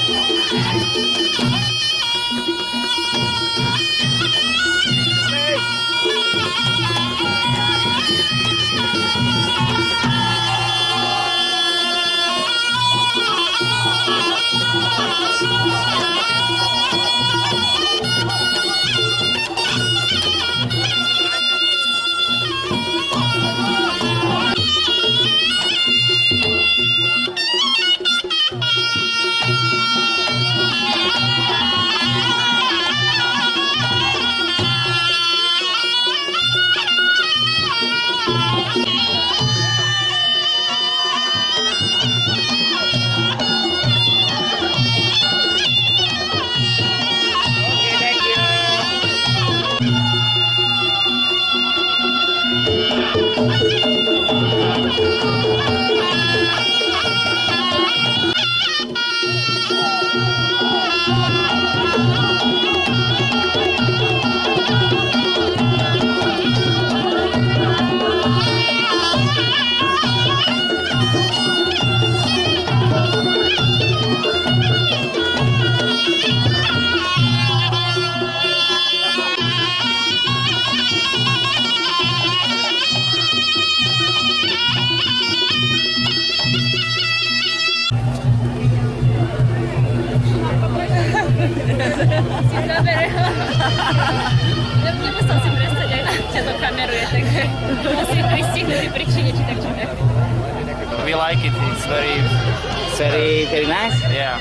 We like it. It's very nice. Yeah.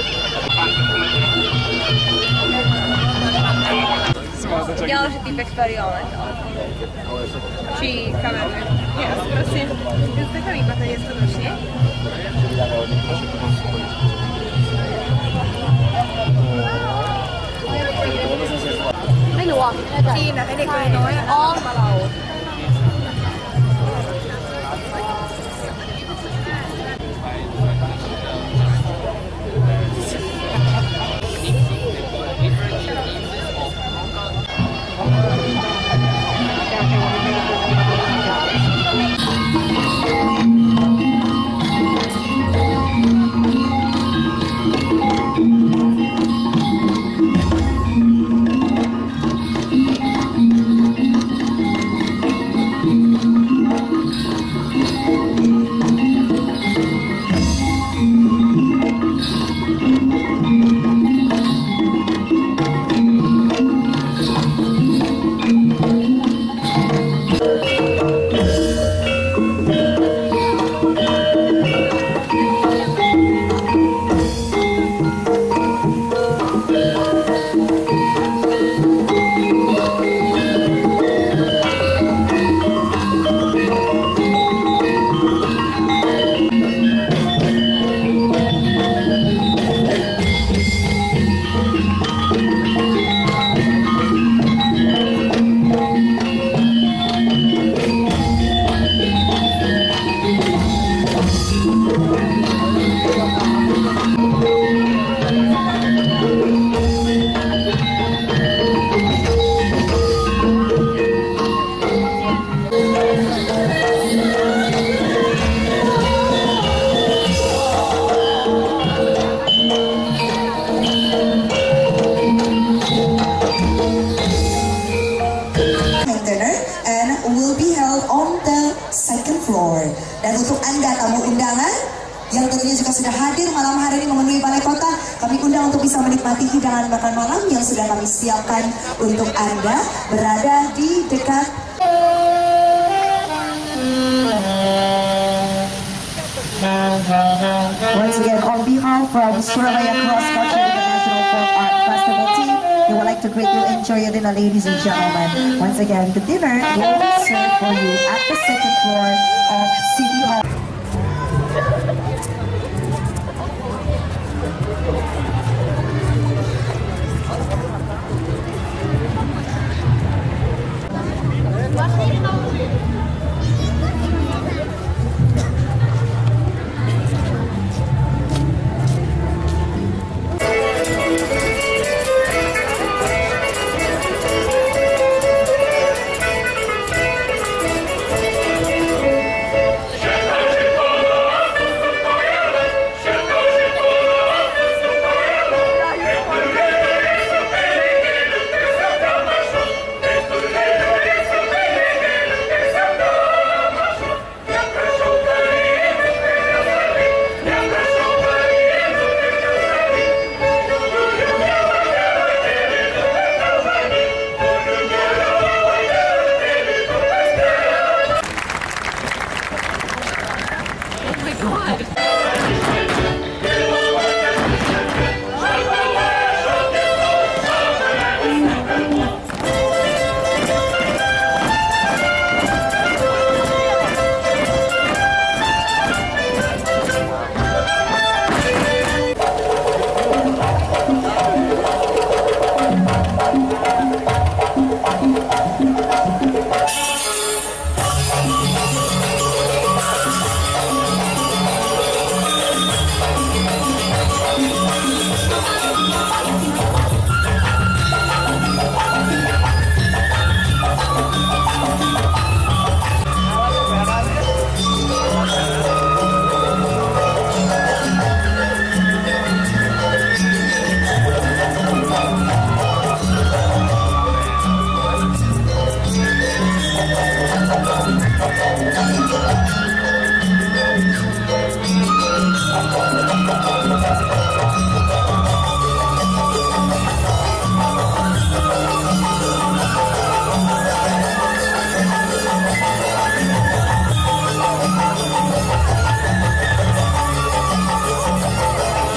Dělal, že týpek starý ale. Či kameru. Já prosím. Jste to líbá, tady je skutečně?ไม่รู้อ่ะจีนอ่ะให้เด็กน้อยอ้อมมาเรา Dan untuk Anda tamu undangan yang tentunya juga sudah hadir malam hari ini memenuhi Balai Kota, kami undang untuk bisa menikmati hidangan makan malam yang sudah kami siapkan untuk Anda berada di dekat. Once again, on behalf from Surabaya Cross Country International Folk Art Festival team, we would like to greet you, enjoy your dinner, ladies and gentlemen. Once again, the dinner will be served for you at the second floor of City Hall.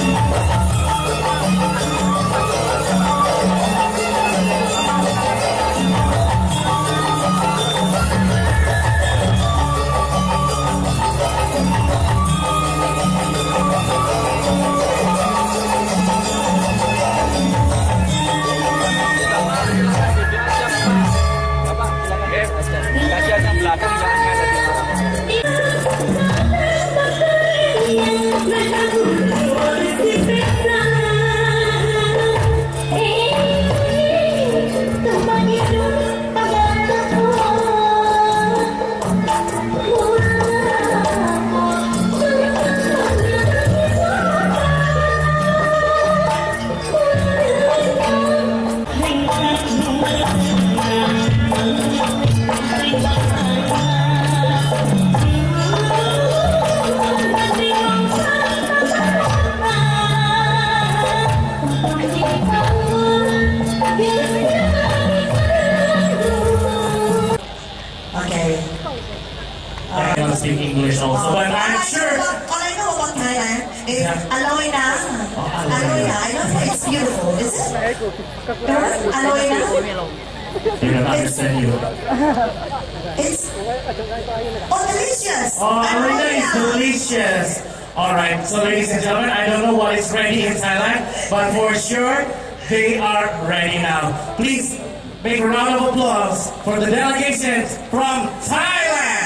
I don't speak English also, but I'm sure. All I know about Thailand is Aloy Na. Aloy Na. I know it's beautiful. Is it? Aloy Na. They don't understand you. It's delicious. Oh, Arena is delicious. Alright, so ladies and gentlemen, I don't know what is ready in Thailand, but for sure, they are ready now. Please make a round of applause for the delegation from Thailand.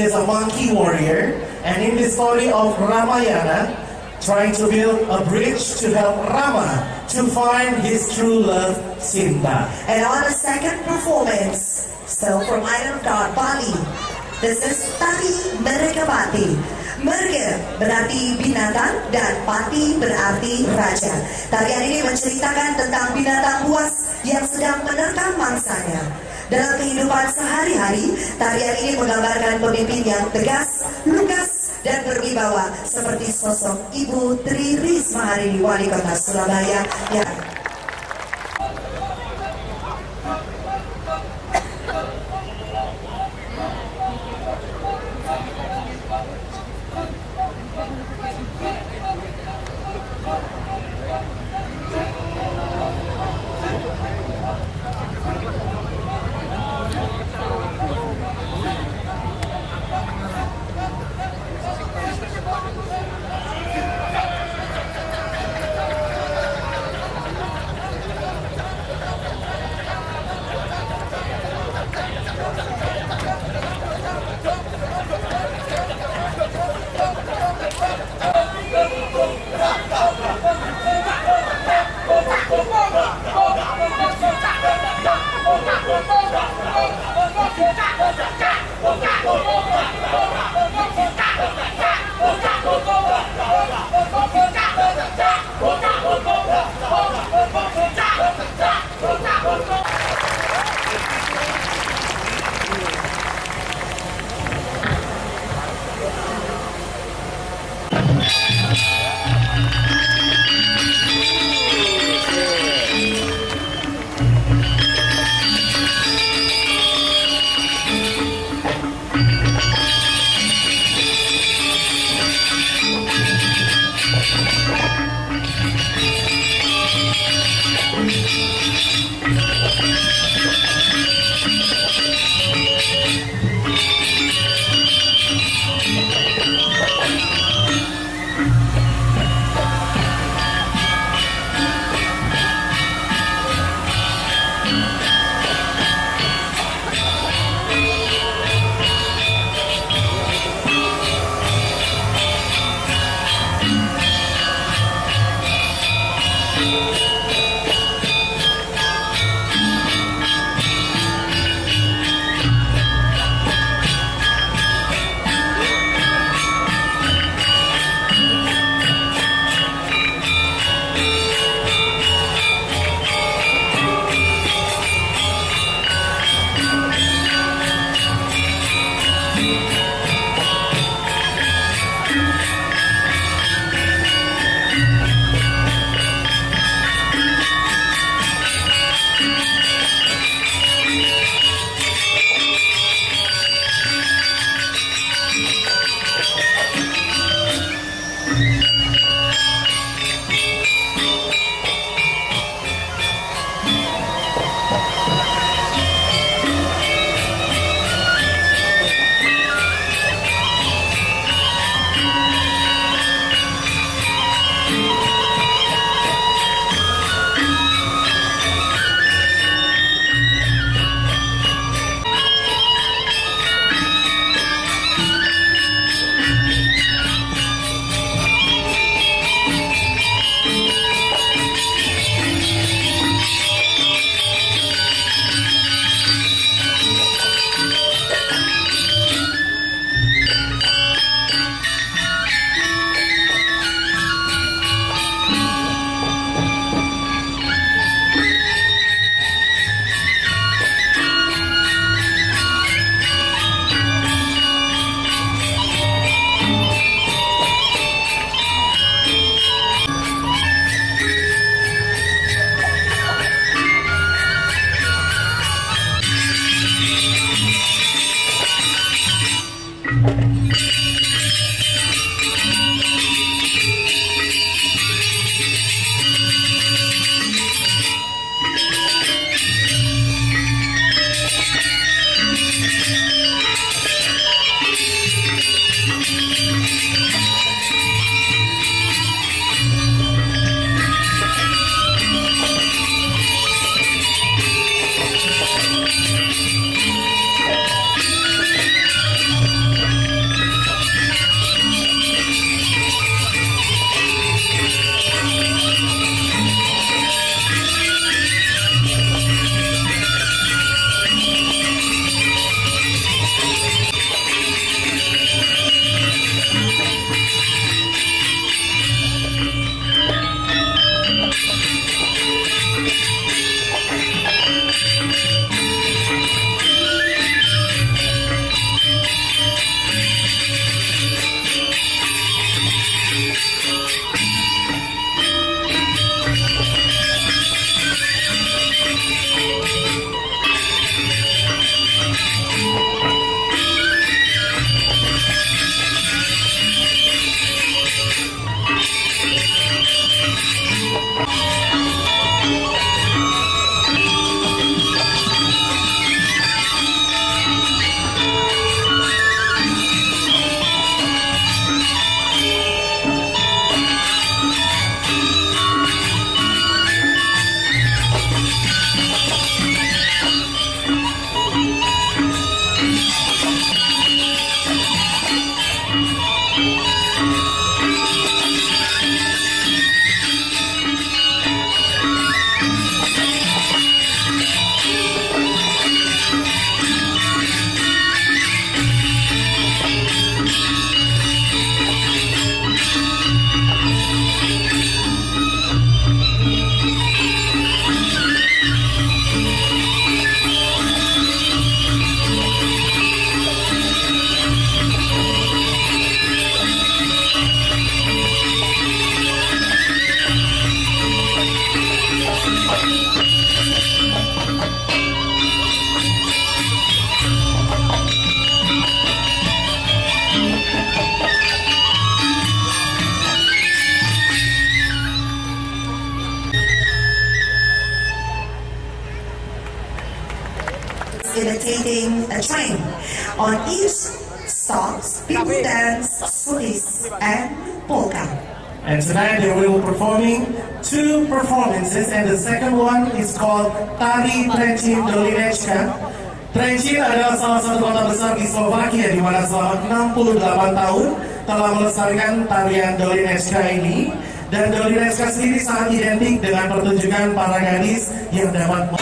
is a monkey warrior, and in the story of Ramayana, trying to build a bridge to help Rama to find his true love, Sinta. And on the second performance, so from Island of God, Bali, this is Tari Mergapati. Merga berarti binatang dan pati berarti raja. Tarian ini menceritakan tentang binatang buas yang sedang menerkam mangsanya. Dalam kehidupan sehari-hari, tarian ini menggambarkan pemimpin yang tegas, lugas, dan berwibawa seperti sosok Ibu Tri Risma hari ini, Wali Kota Surabaya. imitating a train. On each stops, people dance solis and polka. And tonight they will be performing 2 performances, and the second one is called Tari Trencin Dolineczka. Trencin adalah salah satu kota besar di Slovakia di mana selama 68 tahun telah melestarikan tarian Dolineczka ini. Dan Dolineczka sendiri sangat identik dengan pertunjukan para gadis yang dapat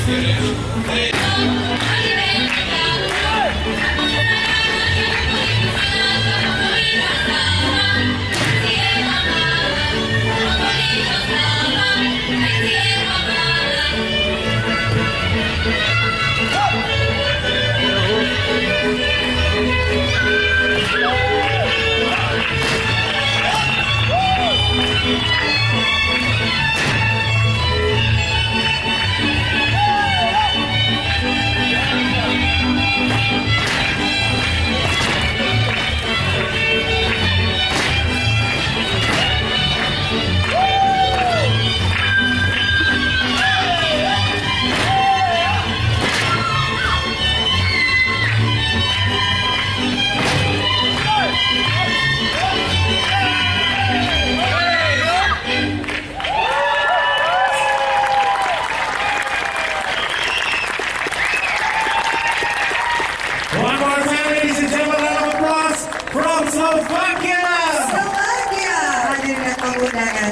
One more time, ladies and gentlemen, round of applause from Slovakia! Slovakia! Hadir dan menggunakan.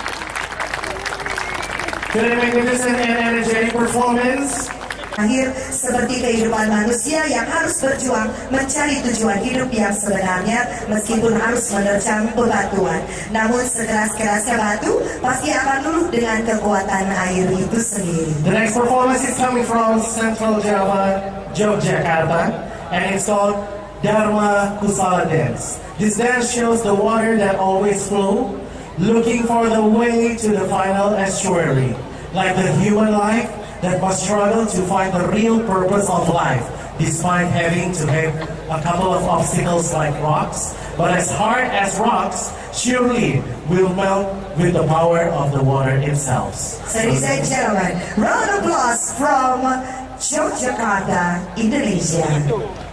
To the magnificent and energetic performance. Akhir seperti kehidupan manusia yang harus berjuang mencari tujuan hidup yang sebenarnya meskipun harus menerjang bebatuan. Namun sekeras-kerasnya batu pasti akan luluh dengan kekuatan air itu sendiri. The next performance is coming from Central Java, Yogyakarta, and it's called Dharma Kusala Dance. This dance shows the water that always flows, looking for the way to the final estuary, like the human life that must struggle to find the real purpose of life, despite having to have a couple of obstacles like rocks. But as hard as rocks, surely will melt with the power of the water itself. Ladies and gentlemen, round of applause from Yogyakarta, Indonesia.